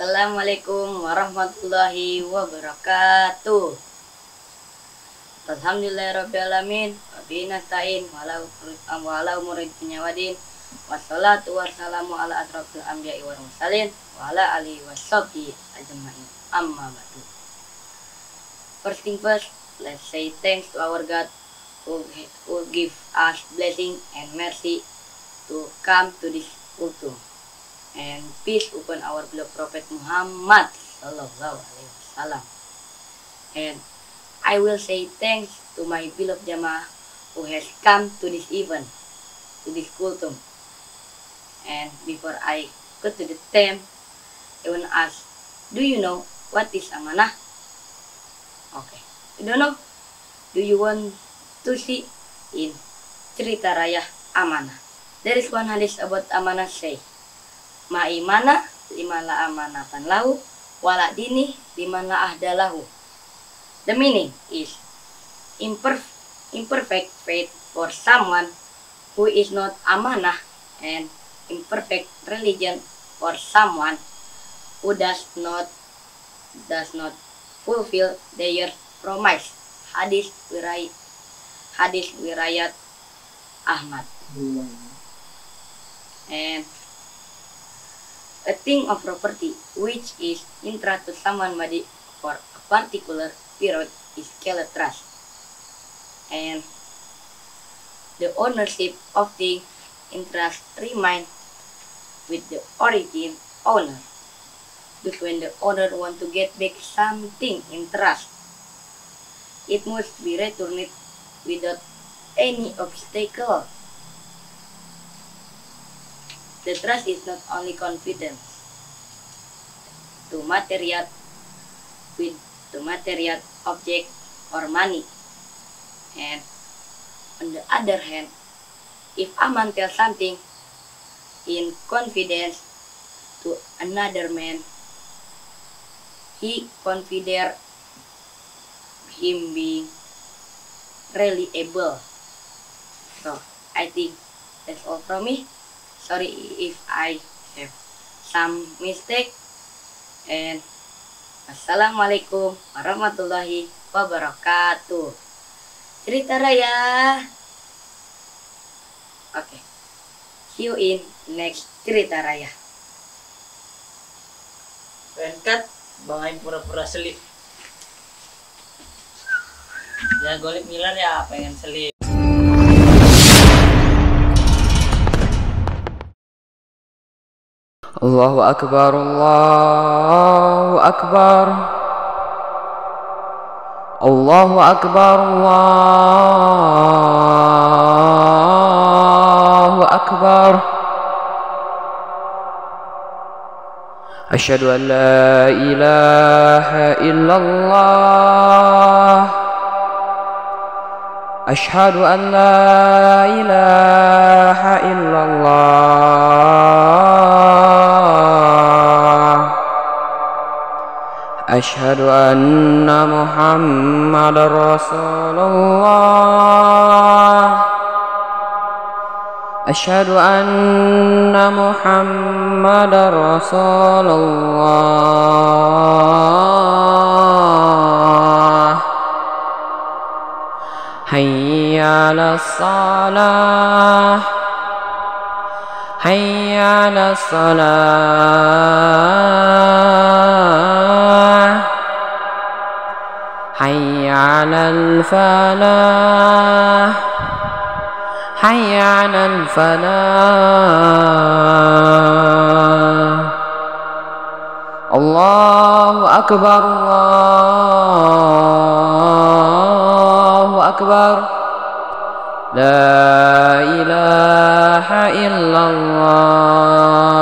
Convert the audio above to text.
Assalamualaikum warahmatullahi wabarakatuh. Alhamdulillahirrabbilalamin. Wabihi nasta'in wala umuri dunya waddin. Wassalatu wassalamu ala asrofil anbiya'i wal mursalin wa ala alihi washabbihi ajma'in. Amma ba'du. First thing first, let's say thanks to our God who give us blessing and mercy to come to this kultum. And peace upon our beloved Prophet Muhammad sallallahu alaihi wasallam. And I will say thanks to my beloved Jamaah who has come to this event, to this kultum. And before I go to the theme, I want to ask, do you know what is amanah? Okay, you don't know? Do you want to see in cerita raya amanah? There is one hadis about amanah say, ma'imana liman la amanatan lahu wala dini liman la ahdalahu. The meaning is imperfect faith for someone who is not amanah, and imperfect religion for someone who does not fulfill their promise. Hadis Wirayat Ahmad. And a thing of property which is interest to someone body for a particular period is called trust, and the ownership of the interest remain with the origin owner. But when the owner want to get back something in trust, it must be returned without any obstacle. The trust is not only confidence to material object or money. And on the other hand, if a man tells something in confidence to another man, he consider him being reliable. So I think that's all from me. Sorry if I have some mistake, and assalamualaikum warahmatullahi wabarakatuh. Cerita raya. Okay, see you in next cerita raya. Penkat, bangai pura-pura selip. Ya golip Milan ya, pengen selip. Allahu Akbar, Allahu Akbar, Allahu Akbar, Allahu Akbar. Asyhadu an la ilaha illallah, asyhadu an la ilaha illallah, asyhadu anna Muhammadar Rasulullah, asyhadu anna Muhammadar Rasulullah. Hayya 'alas salah, hayya 'alas salah, hayya 'alal falah, hayya 'alal falah. Allahu Akbar, Allahu Akbar. La ilaha illallah.